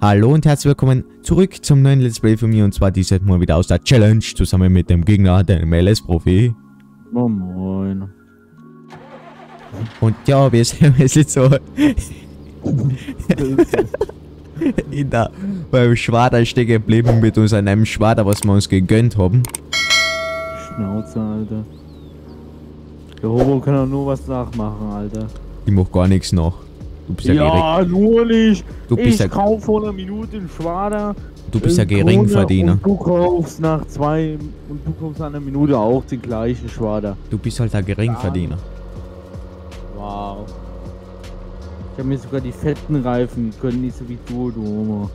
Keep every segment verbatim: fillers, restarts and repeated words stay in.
Hallo und herzlich willkommen zurück zum neuen Let's Play von mir, und zwar dieses Mal wieder aus der Challenge zusammen mit dem Gegner, dem M L S-Profi. Moin moin. Und ja, wir sind jetzt so in der, beim Schwader stehen geblieben mit unserem Schwader, was wir uns gegönnt haben. Schnauze, Alter. Der Hobo kann doch nur was nachmachen, Alter. Ich mach gar nichts nach. Du bist ja, ja gering. nur nicht. Du bist ich ja, kauf vor einer Minute einen Schwader. Du bist ja Geringverdiener. Und du kaufst nach zwei und du kaufst nach einer Minute auch den gleichen Schwader. Du bist halt ein Geringverdiener. Wow. Ich habe mir sogar die fetten Reifen können, nicht so wie du, du Homo.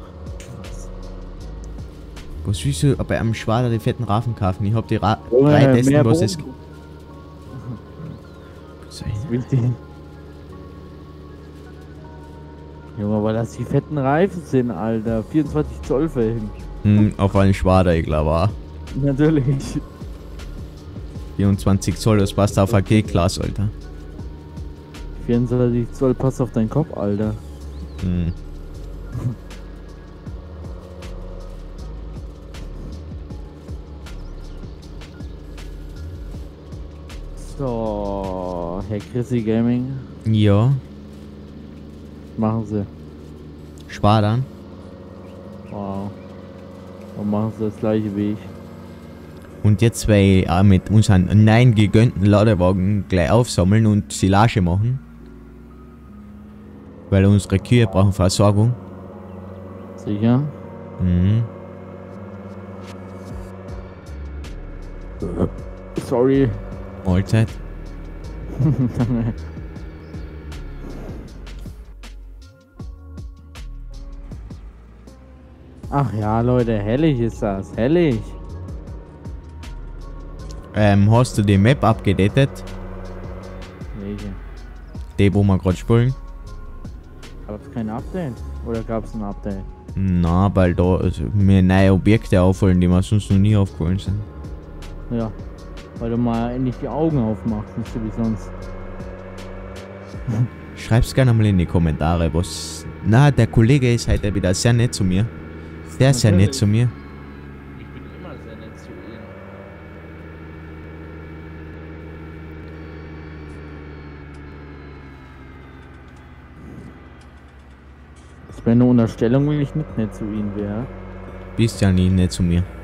Was willst du bei einem Schwader die fetten Reifen kaufen? Ich hab die Ra Oh, drei äh, testen, was es Boden. gibt. Wichtig. Junge, weil das die fetten Reifen sind, Alter. vierundzwanzig Zoll Felgen. Hm, auf einen Schwader, ich glaube. Natürlich. vierundzwanzig Zoll, das passt auf ein G-Klasse, Alter. vierundzwanzig Zoll passt auf deinen Kopf, Alter. Hm. So, Herr Chrissy Gaming. Ja. Machen Sie. Schwadern. Wow. Und machen Sie das gleiche wie ich. Und jetzt will ich auch mit unseren neuen gegönnten Ladewagen gleich aufsammeln und Silage machen. Weil unsere Kühe brauchen Versorgung. Sicher? Mhm. Sorry. Mahlzeit. Ach ja, Leute, hellig ist das. Hellig. Ähm, hast du die Map abgedatet? Welche? Die, wo wir gerade spielen? Gab es kein Update? Oder gab es ein Update? Na, weil da also, mir neue Objekte auffallen, die mir sonst noch nie aufgefallen sind. Ja. Weil du mal endlich die Augen aufmachst, nicht so wie sonst. Schreib's gerne mal in die Kommentare, was... Na, der Kollege ist heute wieder sehr nett zu mir. Sehr, sehr nett zu mir. Ich bin immer sehr nett zu Ihnen. Das wäre eine Unterstellung, wenn ich nicht nett zu Ihnen wäre. Bist ja nie nett zu mir.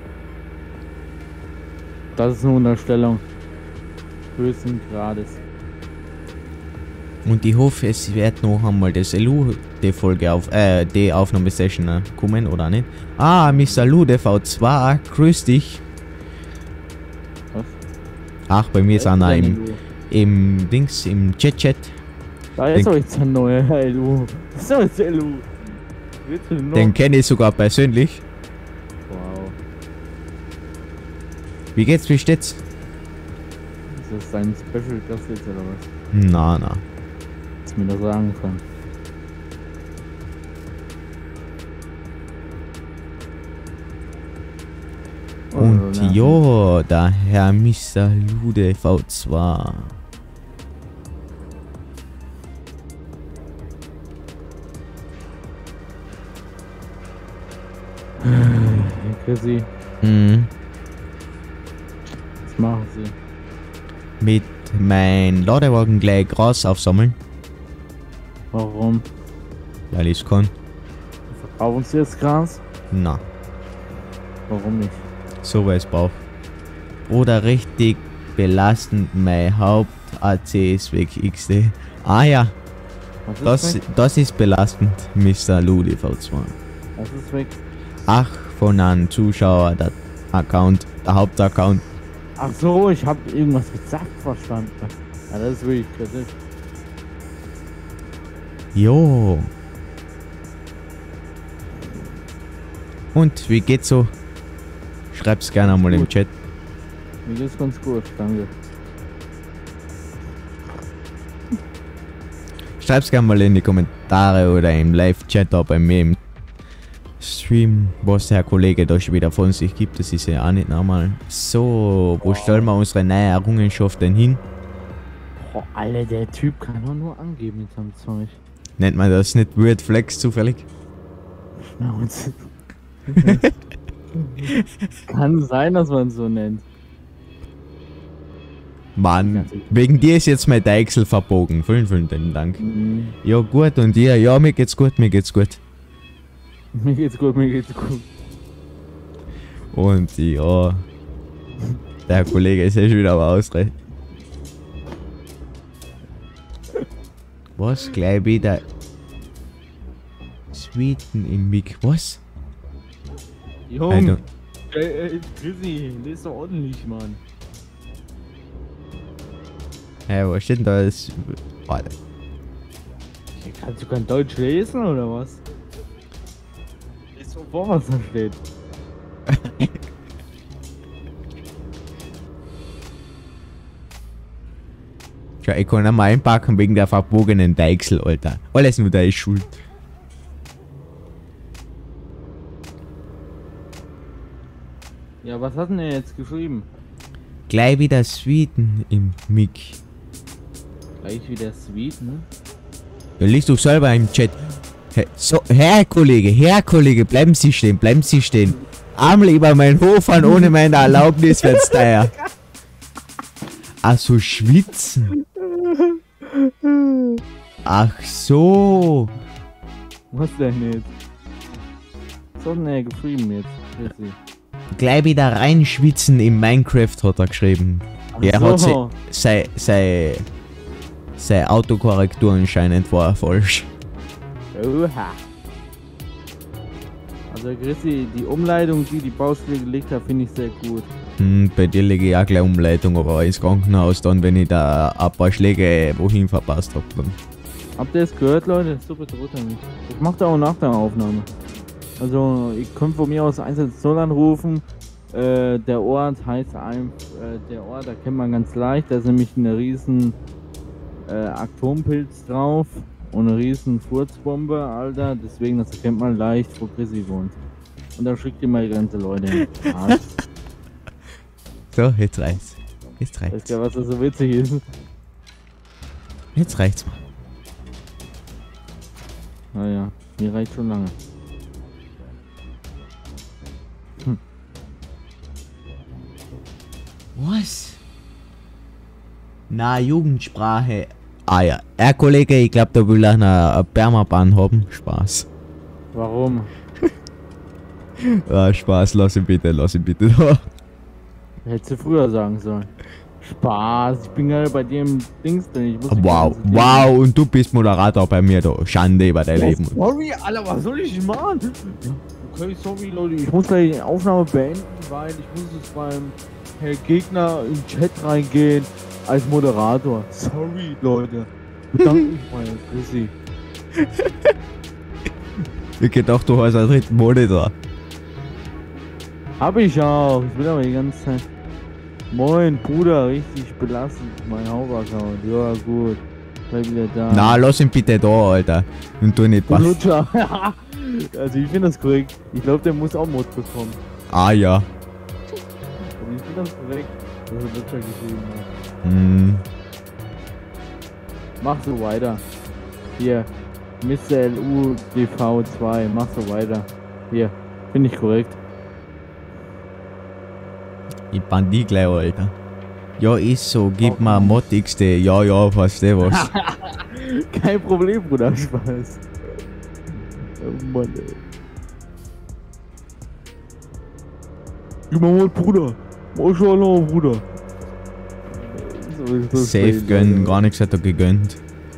Das ist eine Unterstellung. Höchsten Grades. Und ich hoffe, es wird noch einmal das L U, die Folge auf, äh, die Aufnahmesession äh, kommen, oder nicht? Ah, Mister Lu, der V zwei, grüß dich. Was? Ach, bei mir ist einer Deine im, Lu. im Dings, im Chat-Chat. Da ist doch jetzt ein neuer L U. Was ist das L U? Willst du noch? Den kenne ich sogar persönlich. Wow. Wie geht's, wie steht's? Ist das dein Special Gast jetzt oder was? Na, na. Was mir das sagen kann. Und Oh, ja, der Herr Mister Lu, der V zwei. Chrissy, Mhm. was machen Sie? Mit mein Ladewagen gleich Gras aufsammeln, Warum? weil ich's kann. Verkaufen Sie jetzt Gras? Na, Warum nicht? so weil es braucht. Oder richtig belastend, mein Haupt-A C ist weg, X D. Ah ja, Was ist das, weg? das ist belastend, Mister Lu, die V zwei. Was ist weg? Ach, von einem Zuschauer, der Account, der Hauptaccount. Ach so, ich habe irgendwas gesagt verstanden. Ja, das ist wirklich kritisch. Jo. Und wie geht's so? Schreib's gerne mal im Gut. Chat. Mir geht's ganz gut, danke. Schreib's gerne mal in die Kommentare oder im Live-Chat da bei mir im Stream, was der Kollege da schon wieder von sich gibt. Das ist ja auch nicht normal. So, wo stellen wir unsere neue Errungenschaft denn hin? Boah, Alter, der Typ kann doch nur angeben mit seinem Zeug. Nennt man das nicht Weird Flex zufällig? Schnauze. Kann sein, dass man es so nennt. Mann, wegen dir ist jetzt mein Deichsel verbogen. Vielen, vielen Dank. Mhm. Ja, gut, und dir? Ja, mir geht's gut, mir geht's gut. Mir geht's gut, mir geht's gut. Und ja, der Kollege ist ja schon wieder am Ausreden. Was? Gleich wieder Sweeten im Mic. Was? Junge, Alter. ey, ey, Chrissy, das ist doch ordentlich, Mann. Hä, hey, was steht denn da? Das... Warte. Kannst du kein Deutsch lesen oder was? Lies so vor, was da steht. Ja, ich kann einmal einpacken wegen der verbogenen Deichsel, Alter. Alles nur deine Schuld. Ja, was hat denn er jetzt geschrieben? Gleich wieder Sweeten im Mic. Gleich wieder Sweet, ne? Ja, liest du selber im Chat. Hey, so, Herr Kollege, Herr Kollege, bleiben Sie stehen, bleiben Sie stehen. Armle über meinen Hof fahren, ohne meine Erlaubnis wird's teuer. Ach so, schwitzen. Ach so. Was denn jetzt? Was hat denn er geschrieben jetzt? Chrissy? Gleich wieder reinschwitzen im Minecraft hat er geschrieben. Ach Er so. hat se, sei, sei, sei Autokorrektur anscheinend war falsch. Oha. Also Chrissy, die Umleitung, die die Baustelle gelegt hat, finde ich sehr gut. Hm, bei dir lege ich auch gleich Umleitung, aber ins Krankenhaus dann, wenn ich da ein paar Schläge wohin verpasst habe. Dann. Habt ihr es gehört, Leute? Super drunter mich. Ich mache da auch nach der Aufnahme. Also, ich könnte von mir aus eins eins null anrufen. Äh, der Ort heißt einfach, äh, der Ort, da kennt man ganz leicht. Da ist nämlich eine riesen äh, Atompilz drauf und eine riesen Furzbombe, Alter. Deswegen, das erkennt man leicht, wo Chrissy wohnt. Und da schickt ihr mal die ganze Leute hin. So, jetzt reicht's. Jetzt Weißt reicht's. du, was da so witzig ist? Jetzt reicht's mal. Naja, mir reicht schon lange. Hm. Was? Na, Jugendsprache. Ah ja. Herr Kollege, ich glaube, da will einer eine Permabahn haben. Spaß. Warum? Ah, Spaß, lass ihn bitte, lass ihn bitte da. Hättest du früher sagen sollen. Spaß, ich bin gerade bei dir im Dings drin. Ich muss die Wow, ganze Ding- wow, und du bist Moderator bei mir, da. Schande über dein Oh, Leben. sorry, Alter, was soll ich machen? Okay, sorry, Leute, ich muss gleich die Aufnahme beenden, weil ich muss jetzt beim Herr Gegner im Chat reingehen als Moderator. Sorry, Leute. Bedanke mich mal, Chrissy. Ich gedacht, du hast einen dritten Monitor. Hab ich auch. Ich bin aber die ganze Zeit. Moin, Bruder, richtig belastend. Mein Hauptaccount. Ja, gut. Bleib wieder da. Na, lass ihn bitte da, Alter. Und tu nicht was. Lutscher. Also, ich finde das korrekt. Ich glaube, der muss auch Mod bekommen. Ah ja. Also, ich finde das korrekt, dass er Lutscher geschrieben hat. Hm. Mach so weiter. Hier. Mister L U D V zwei. Mach so weiter. Hier. Finde ich korrekt. Ich ban die gleich, Alter. Ja, ist so. Gib mal Mod X D. Ja, ja, versteh was. Kein Problem, Bruder. Spaß. Oh Mann, ey. Gib mal Mod, Bruder. Maschallah, Bruder. So ist das Safe Spiel, gönnen, Alter. gar nichts hat er gegönnt.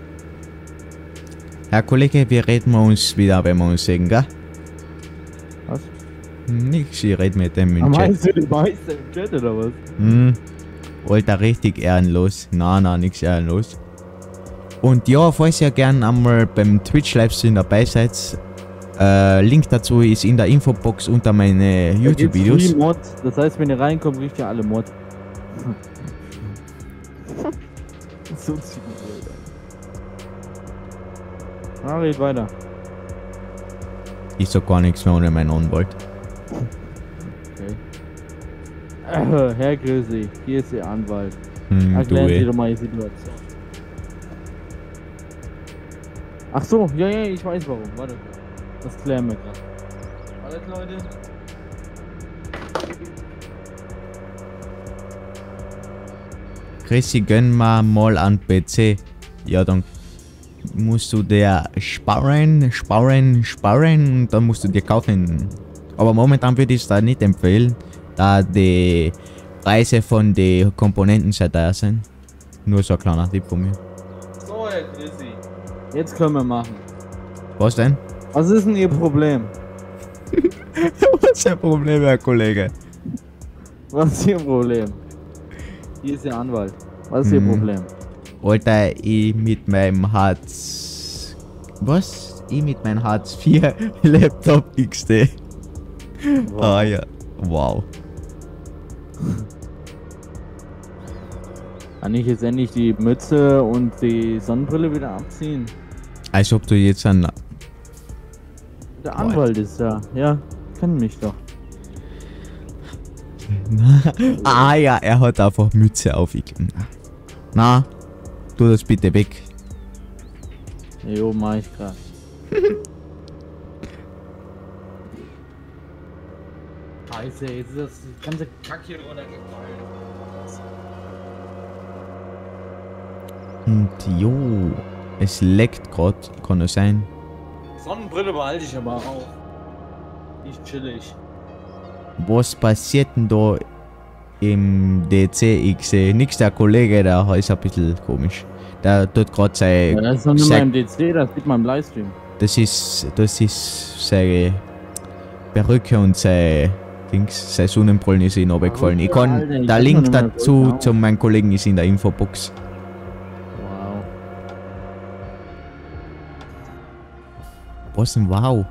Herr Kollege, wir reden wir uns wieder, wenn wir uns sehen, gell? Was? Nix, ich red mit dem Ah, im Chat. meinst du den Meister im Chat oder was? Hm. Alter, richtig ehrenlos. Na, na, nix ehrenlos. Und ja, falls ihr gern einmal beim Twitch-Livestream dabei seid, äh, Link dazu ist in der Infobox unter meine YouTube-Videos. Mod. Das heißt, wenn ihr reinkommt, riecht ihr alle Mod. So ziemlich, Alter. Ah, red weiter. Ich sag gar nichts mehr ohne meinen Anwalt. Okay. Äh, Herr Grösi, hier ist Ihr Anwalt. Hm, du Erklären Sie eh. doch mal die Situation. Ach so, ja, ja, ich weiß warum. Warte. Das klären wir gerade. Alles, Leute. Chrissy, gönn mal mal an P C. Ja, dann musst du dir sparen, sparen, sparen und dann musst du dir kaufen. Aber momentan würde ich es da nicht empfehlen, da die Preise von den Komponenten sehr teuer sind. Nur so ein kleiner Tipp von mir. So, Herr Chrissy. Jetzt können wir machen. Was denn? Was ist denn Ihr Problem? Was ist Ihr Problem, Herr Kollege? Was ist Ihr Problem? Hier ist Ihr Anwalt. Was ist Ihr Mhm. Problem? Alter, ich mit meinem Hartz... Was? Ich mit meinem Hartz vier Laptop X D. Wow. Ah ja, wow. Kann ich jetzt endlich die Mütze und die Sonnenbrille wieder abziehen? Als ob du jetzt an... Der Anwalt ist da. Ja, kennen mich doch. Ah ja, er hat einfach Mütze auf. Ich... Na, tu das bitte weg. Jo, mach ich grad. Scheiße, jetzt ist das ganze Kack hier runtergefallen. Und jo, es leckt grad, kann es sein. Sonnenbrille behalte ich aber auch. Nicht chillig. Was passiert denn da im D C? Ich sehe nix, der Kollege, der ist ein bisschen komisch. Der tut gerade sein... Ja, das ist noch nicht mal sein- im D C, das sieht man im Livestream. Das ist, das ist seine Perücke und sein Dings, sein Sonnenbrillen ist ihm runtergefallen. Ich kann, Alter, ich der hab Link noch nicht mal dazu Brille auf. zu meinem Kollegen ist in der Infobox. Wow. Was denn wow?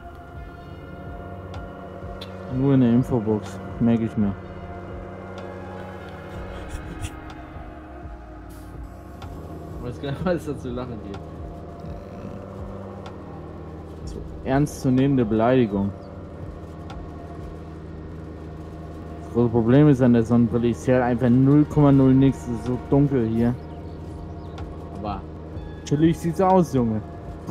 Nur in der Infobox, merke ich mir. Ich weiß gar nicht, was da zu lachen geht. So, ernstzunehmende Beleidigung. Das große Problem ist an der Sonnenbrille, ich sehe halt einfach null Komma null nix, es ist so dunkel hier. Aber chillig sieht's aus, Junge.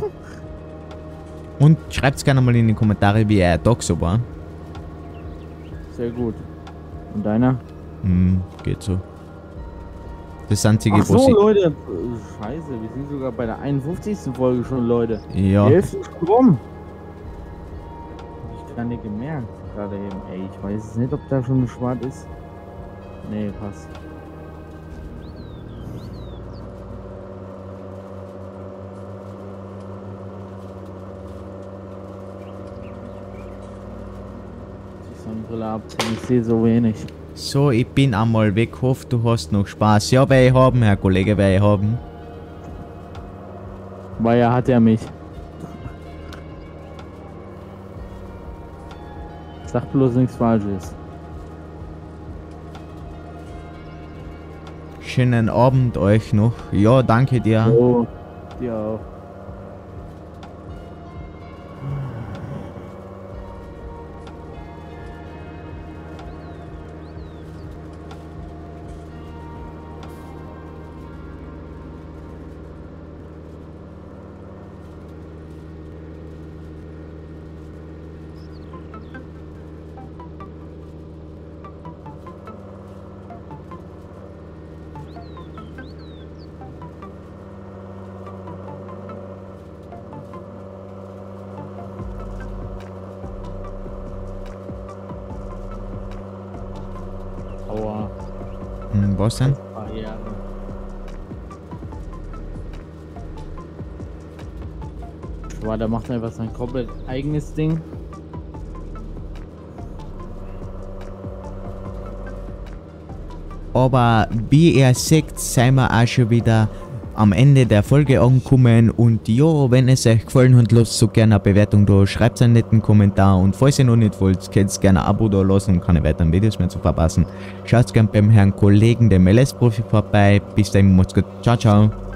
Und schreibt's gerne mal in die Kommentare, wie er Tag so war. Sehr gut. Und deiner? Hm, geht so. Das einzige, Ach was so, ich... Leute. Äh, Scheiße, wir sind sogar bei der einundfünfzigsten Folge schon, Leute. Ja, Die Hälfte ist schon rum. Hab ich gar nicht gemerkt. Gerade eben. Ey, ich weiß es nicht, ob da schon schwarz ist. Nee, passt. Die Sonnenbrille abziehen, ich sehe so wenig. so, ich bin einmal weg. Hoffe, du hast noch Spaß. Ja, werde ich haben, Herr Kollege, werde ich haben. Weil er hat er mich. Sag bloß nichts Falsches. Schönen Abend euch noch. Ja, danke dir. Oh, dir auch. Aua. Hm, was denn? Barriere. Boah, der macht einfach sein komplett eigenes Ding. Aber wie ihr seht, sind wir auch schon wieder am Ende der Folge angekommen. Und ja, wenn es euch gefallen hat, lasst so gerne eine Bewertung da, schreibt einen netten Kommentar. Und falls ihr noch nicht wollt, könnt ihr gerne ein Abo da lassen, um keine weiteren Videos mehr zu verpassen. Schaut gerne beim Herrn Kollegen, dem L S-Profi vorbei. Bis dahin, macht's gut. Ciao, ciao.